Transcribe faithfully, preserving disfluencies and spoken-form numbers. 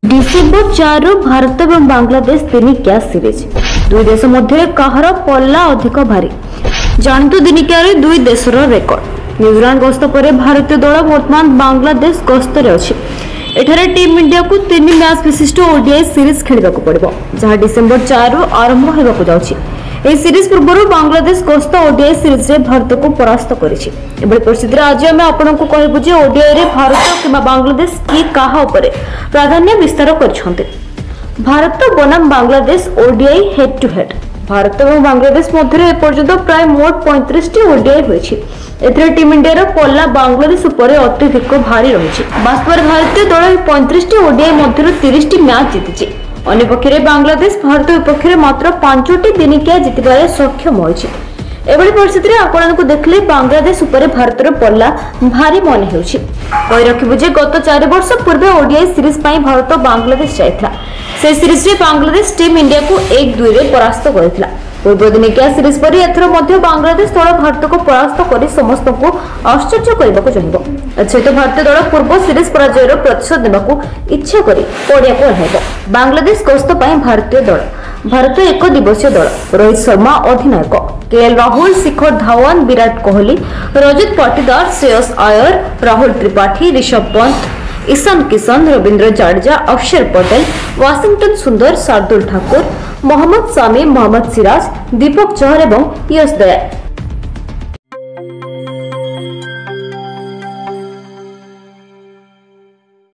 December चार भारत और Bangladesh दिनिकिया series दुई देश मध्य कहार पल्ला अधिक भारी जानतु दिनिकिया दुई देशर रेकर्ड न्यूजीलैंड गस्त पर भारतीय दल वर्तमान बांग्लादेश गस्तर अच्छी एठारे टीम इंडिया को तीन मैच विशिष्ट ओडीआई सीरीज खेलने पड़ो जहां डिसेम्बर चार आरंभ होगा जाऊँगी। ଏହି ସିରିଜ ପୂର୍ବରୁ ବାଂଲାଦେଶ ଗସ୍ତ ଓଡିଆଇ ସିରିଜରେ ଭାରତକୁ ପରାସ୍ତ କରିଛି। ଏଭଳି ପରିସ୍ଥିତିରେ ଆଜି ଆମେ ଆପଣଙ୍କୁ କହିବୁ ଯେ ଓଡିଆଇରେ ଭାରତ କିମ୍ବା ବାଂଲାଦେଶ କି କାହା ଉପରେ ପ୍ରାଧାନ୍ୟ ବିସ୍ତାର କରିଛନ୍ତି। ଭାରତ ବନାମ Bangladesh ODI head to head Bharat ଏବଂ ବାଂଲାଦେଶ ମଧ୍ୟରେ ଏପର୍ଯ୍ୟନ୍ତ ପ୍ରାୟ ମୋଟ ପଇଁତିରିଶଟି ଓଡିଆଇ ହୋଇଛି। ଏଥିରେ ଟିମ୍ ଇଣ୍ଡିଆର ପଲ୍ଲା ବାଂଲାଦେଶ ଉପରେ ଅତ୍ୟଧିକ ଭାରି ରହିଛି। ବାସ୍ତବରେ ଭାରତୀୟ ଦଳ ଏହି ପଇଁତିରିଶଟି ଓଡିଆଇ ମଧ୍ୟରୁ ତିରିଶଟି ମ୍ୟାଚ୍ ଜିତିଛି। ଅନ୍ୟପକ୍ଷରେ ବାଂଲାଦେଶ ଭାରତ ବିପକ୍ଷରେ ମାତ୍ର ପାଞ୍ଚଟି ଦିନିକିଆ ଜିତିବାରେ ସକ୍ଷମ ହୋଇଛି। ଏଭଳି ପରିସ୍ଥିତିରେ ଆକଳନକୁ ଦେଖିଲେ ବାଂଲାଦେଶ ଉପରେ ଭାରତର ପଲ୍ଲା ଭାରି ମନେ ହେଉଛି। କହି ରଖିବୁ ଯେ ଗତ ଚାରି ବର୍ଷ ପୂର୍ବେ ଓଡିଆଇ ସିରିଜ ପାଇଁ ଭାରତ ବାଂଲାଦେଶ ଯାଇଥିଲା। ସେ ସିରିଜରେ ବାଂଲାଦେଶ ଟିମ୍ ଇଣ୍ଡିଆକୁ ଏକ ଦୁଇରେ ପରାସ୍ତ କରିଥିଲା। ପୂର୍ବ ଦିନିକିଆ ସିରିଜ ପରି ଏଥର ମଧ୍ୟ ବାଂଲାଦେଶ ଦଳ ଭାରତକୁ ପରାସ୍ତ କରି ସମସ୍ତଙ୍କୁ ଆଶ୍ଚର୍ଯ୍ୟ କରିବାକୁ ଚାହିଁବ। ଏଥିସହିତ ଭାରତୀୟ ଦଳ ପୂର୍ବ ସିରିଜ ପରାଜୟର ପ୍ରତିଶୋଧ ନେବାକୁ ଇଚ୍ଛା କରି ପଡ଼ିଆକୁ ଓହ୍ଲାଇବ। ବାଂଲାଦେଶ ଗସ୍ତ ପାଇଁ ଭାରତୀୟ ଦଳ ଭାରତ ଏକ ଦିବସୀୟ ଦଳ ରୋହିତ ଶର୍ମା ଅଧିନାୟକ କେଏଲ ରାହୁଲ ଶିଖର ଧାୱନ ବିରାଟ କୋହଲି ରଜତ ପାଟିଦାର ଶ୍ରେୟସ ଆୟର ରାହୁଲ ତ୍ରିପାଠୀ ରିଷଭ ପନ୍ତ ईशान किशन रवींद्र जाडेजा अक्षर पटेल वाशिंगटन सुंदर शार्दुल ठाकुर मोहम्मद शामी मोहम्मद सिराज दीपक चहर और यश दयाल।